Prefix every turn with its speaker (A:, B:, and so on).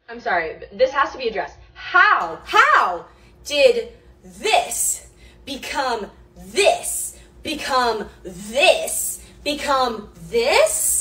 A: I'm sorry, this has to be addressed. How
B: did this become this, become this, become this?